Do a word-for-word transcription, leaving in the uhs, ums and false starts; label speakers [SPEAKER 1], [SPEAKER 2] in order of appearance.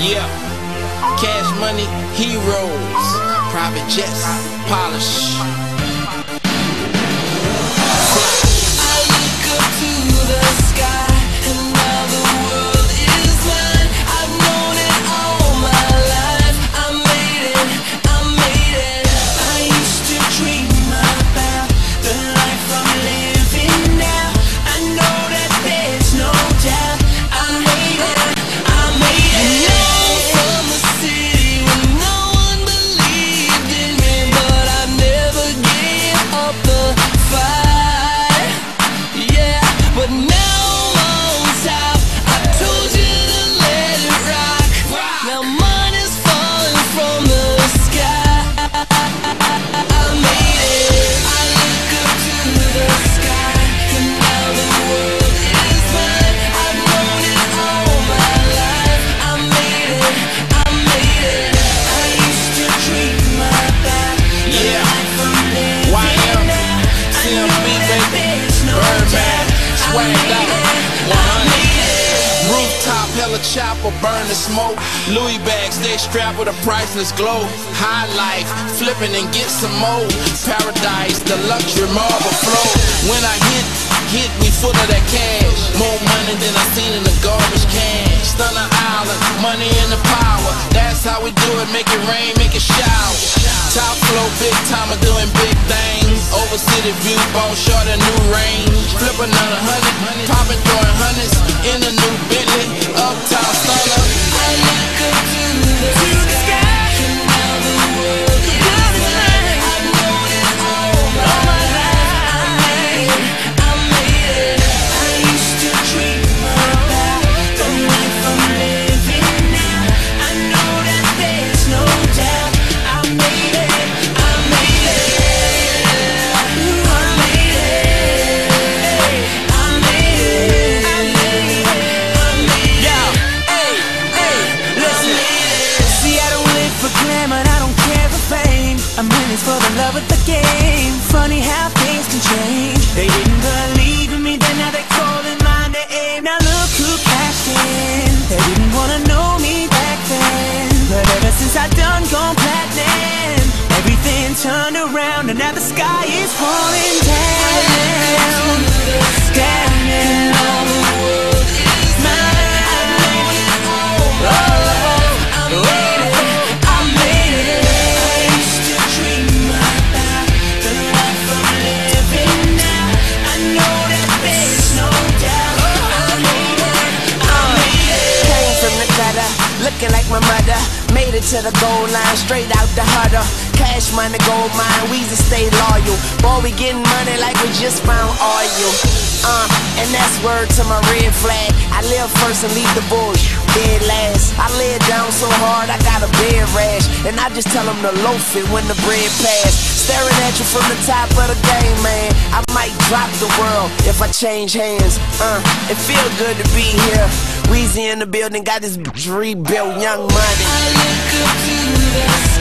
[SPEAKER 1] Yeah, Cash Money, heroes, private jets, polish.
[SPEAKER 2] I look up to the sky, and now the world is mine. I've known it all my life. I made it, I made it. I used to dream about the life I'm living now. I know that there's no doubt. I made it, I made it. I'm from the city where no one believed in me, but I never gave up the fight. Yeah, but now I'm on top. I told you to let it rock. Now money's falling from the sky. I made it. I look up to the sky, and now the world is mine. I've known it all my life. I made it, I made it. I used to dream about the
[SPEAKER 1] Yeah.
[SPEAKER 2] life I'm living
[SPEAKER 1] Y M,
[SPEAKER 2] now. I
[SPEAKER 1] C M
[SPEAKER 2] know
[SPEAKER 1] B,
[SPEAKER 2] that
[SPEAKER 1] baby,
[SPEAKER 2] there's no
[SPEAKER 1] Birdman,
[SPEAKER 2] doubt.
[SPEAKER 1] swagged out, one hundred.
[SPEAKER 2] I made it.
[SPEAKER 1] Rooftop, hella chopper, burn the smoke. Louis bags, stay strapped with a priceless glow. High life, flipping and get some more. Paradise, the luxury marble flow. When I hit, hit, we full of that cash. More money than I seen in the garbage can. Stunner Island, money and the power. That's how we do it, make it rain, make it shower. Top flow, big timer, doing big things. Over city view, ball short a new range. Flip another hundred, popping, throwing hundreds in a new Bentley. Uptown stunner.
[SPEAKER 2] I look up to the sky, and now the world is mine. I've known it all my life. I made it, I made it. I used to dream about the life I'm living now. I know that there's no doubt. I made it, I made it. I made it, I made it, I made it, I made it.
[SPEAKER 3] Yo, hey, hey, listen. See, I don't live for glamour, I don't care for fame. I'm in this for the love of the game. Funny how things can change. They didn't believe in me, then now they're calling my name. Now look who cashed in. They didn't wanna know me back then, but ever since I done gone platinum, everything turned around and now the sky is falling down. Standing on the world is mine. Oh,
[SPEAKER 2] I made it, I made it. I used to dream about the life I'm living now. I know that there's no doubt. I made it, I made it.
[SPEAKER 3] Came from the gutter, looking like my mother. Made it to the goal line, straight out the huddle. Cash money, gold mine, Weezy stay loyal. Boy, we getting money like we just found oil. Uh, and that's word to my red flag. I live first and leave the bullshit dead last. I lay it down so hard I got a bed rash, and I just tell them to loaf it when the bread pass. Staring at you from the top of the game, man. I might drop the world if I change hands. Uh, it feel good to be here. Weezy in the building, got this rebuilt Young Money.
[SPEAKER 2] I look up to the